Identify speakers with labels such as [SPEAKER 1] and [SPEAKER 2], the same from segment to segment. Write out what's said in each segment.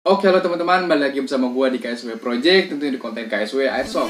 [SPEAKER 1] Oke, halo teman-teman, balik lagi bersama gue di KSW Project, tentunya di konten KSW Airsoft.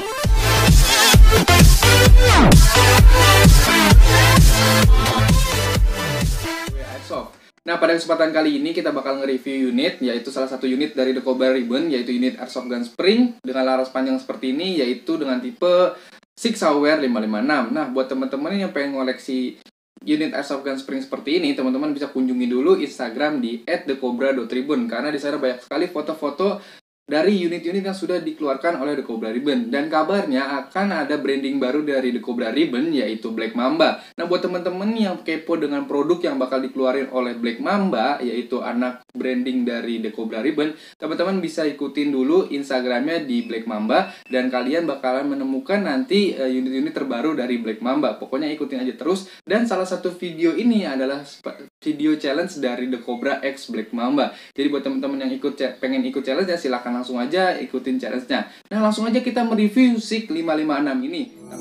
[SPEAKER 1] Nah, pada kesempatan kali ini kita bakal nge-review unit, yaitu salah satu unit dari The Cobra Ribbon, yaitu unit Airsoft Gun Spring dengan laras panjang seperti ini, yaitu dengan tipe Sig Sauer 556. Nah, buat teman-teman yang pengen ngoleksi unit Airsoft Gun Spring seperti ini, teman-teman bisa kunjungi dulu Instagram di @thecobra.ribbon karena di sana banyak sekali foto-foto dari unit-unit yang sudah dikeluarkan oleh The Cobra Ribbon. Dan kabarnya akan ada branding baru dari The Cobra Ribbon, yaitu Black Mamba. Nah, buat teman-teman yang kepo dengan produk yang bakal dikeluarin oleh Black Mamba, yaitu anak branding dari The Cobra Ribbon, teman-teman bisa ikutin dulu Instagramnya di Black Mamba, dan kalian bakalan menemukan nanti unit-unit terbaru dari Black Mamba. Pokoknya ikutin aja terus. Dan salah satu video ini adalah video challenge dari The Cobra X Black Mamba. Jadi buat teman-teman yang pengen ikut challenge ya, silahkan langsung aja ikutin challenge-nya. Nah, langsung aja kita mereview SIG 556 ini.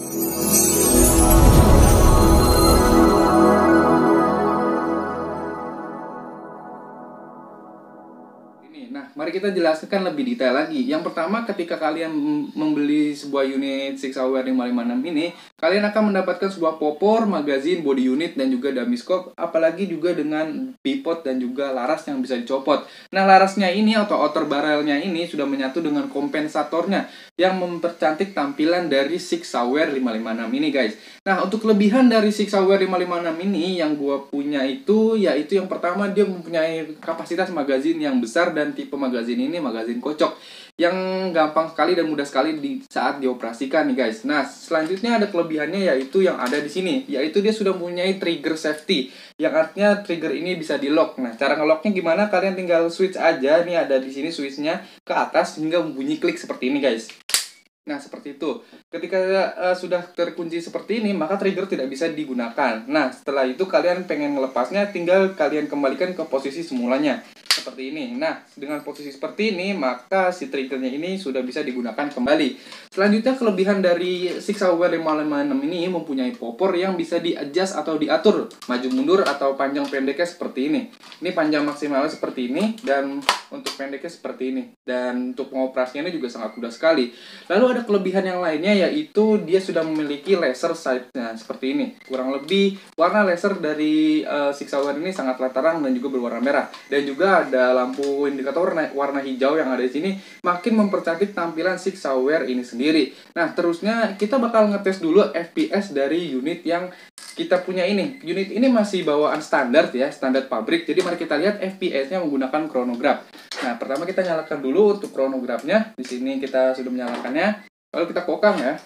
[SPEAKER 1] Nah, mari kita jelaskan lebih detail lagi. Yang pertama, ketika kalian membeli sebuah unit Sig Sauer 556 ini, kalian akan mendapatkan sebuah popor, magazin, body unit, dan juga dummy scope, apalagi juga dengan pivot dan juga laras yang bisa dicopot. Nah, larasnya ini atau outer barrelnya ini sudah menyatu dengan kompensatornya yang mempercantik tampilan dari Sig Sauer 556 ini, guys. Nah, untuk kelebihan dari Sig Sauer 556 ini yang gua punya itu, yaitu yang pertama, dia mempunyai kapasitas magazin yang besar, dan tipe magazin ini magazin kocok yang gampang sekali dan mudah sekali saat dioperasikan nih, guys. Nah, selanjutnya ada kelebihannya, yaitu yang ada di sini, yaitu dia sudah mempunyai trigger safety, yang artinya trigger ini bisa di lock. Nah, cara ngelocknya gimana? Kalian tinggal switch aja, nih ada di sini switchnya ke atas hingga membunyi klik seperti ini, guys. Nah, seperti itu. Ketika sudah terkunci seperti ini, maka trigger tidak bisa digunakan. Nah, setelah itu kalian pengen melepasnya, tinggal kalian kembalikan ke posisi semulanya. Seperti ini. Nah, dengan posisi seperti ini, maka si triggernya ini sudah bisa digunakan kembali. Selanjutnya, kelebihan dari Sig Sauer 556 ini mempunyai popor yang bisa di-adjust atau diatur maju mundur atau panjang pendeknya seperti ini. Ini panjang maksimalnya seperti ini, dan untuk pendeknya seperti ini. Dan untuk pengoperasiannya juga sangat mudah sekali. Lalu ada kelebihan yang lainnya, yaitu dia sudah memiliki laser sight-nya seperti ini. Kurang lebih warna laser dari Sig Sauer ini sangatlah terang dan juga berwarna merah. Dan juga ada lampu indikator warna hijau yang ada di sini, makin mempercantik tampilan Sig Sauer ini sendiri. Nah, terusnya kita bakal ngetes dulu FPS dari unit yang kita punya ini. Unit ini masih bawaan standar ya, standar pabrik. Jadi mari kita lihat FPS-nya menggunakan chronograph. Nah, pertama kita nyalakan dulu untuk chronograph-nya. Di sini kita sudah menyalakannya. Lalu kita kokang ya.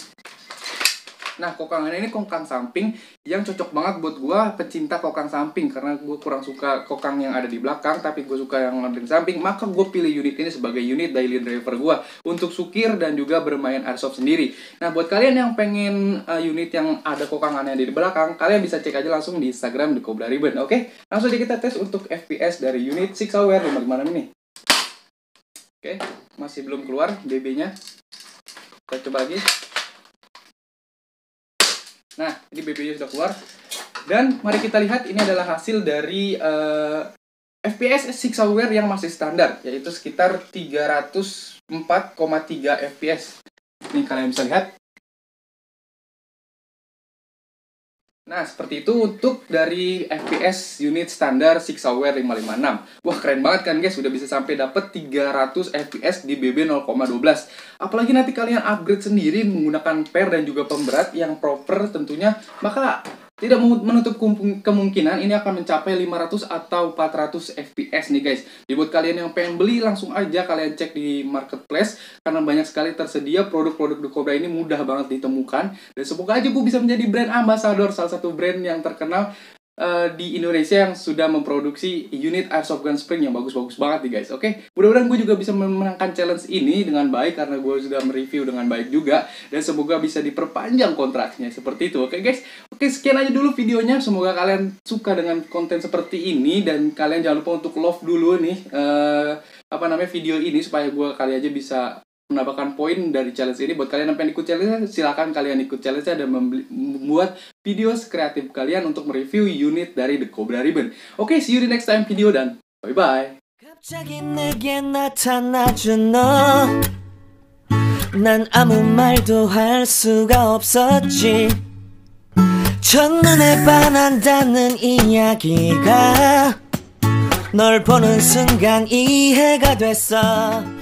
[SPEAKER 1] Nah, kokangannya ini kokang samping yang cocok banget buat gua pecinta kokang samping, karena gua kurang suka kokang yang ada di belakang, tapi gue suka yang ada di samping. Maka gue pilih unit ini sebagai unit daily driver gua untuk sukir dan juga bermain airsoft sendiri. Nah, buat kalian yang pengen unit yang ada kokangannya di belakang, kalian bisa cek aja langsung di Instagram The Cobra Ribbon. Oke, langsung aja kita tes untuk FPS dari unit Sig Sauer 556 ini. Oke, masih belum keluar BB-nya. Kita coba lagi. Nah, ini BB-nya sudah keluar. Dan mari kita lihat, ini adalah hasil dari FPS Sig Sauer yang masih standar, yaitu sekitar 304,3 FPS. Ini kalian bisa lihat. Nah, seperti itu untuk dari FPS unit standar Sig Sauer 556. Wah, keren banget kan, guys? Sudah bisa sampai dapat 300 FPS di BB 0,12. Apalagi nanti kalian upgrade sendiri menggunakan per dan juga pemberat yang proper tentunya, maka tidak menutup kemungkinan ini akan mencapai 500 atau 400 FPS nih, guys. Jadi buat kalian yang pengen beli, langsung aja kalian cek di marketplace, karena banyak sekali tersedia produk-produk The Cobra ini, mudah banget ditemukan. Dan semoga aja gue bisa menjadi brand ambassador, salah satu brand yang terkenal di Indonesia yang sudah memproduksi unit Airsoft Gun Spring yang bagus-bagus banget nih, guys. Oke, mudah-mudahan gue juga bisa memenangkan challenge ini dengan baik, karena gue sudah mereview dengan baik juga, dan semoga bisa diperpanjang kontraknya seperti itu. Oke, guys. Oke, sekian aja dulu videonya. Semoga kalian suka dengan konten seperti ini, dan kalian jangan lupa untuk love dulu nih video ini, supaya gue kali aja bisa menambahkan poin dari challenge ini. Buat kalian yang pengen ikut challenge, silahkan kalian ikut challenge dan membuat video kreatif kalian untuk mereview unit dari The Cobra Ribbon. Oke, see you di next time video, dan bye-bye.
[SPEAKER 2] 갑자기 내게 나타나준 너, 난 아무 말도 할 수가 없었지. 첫눈에 반한다는 이야기가 널 보는 순간 이해가 됐어.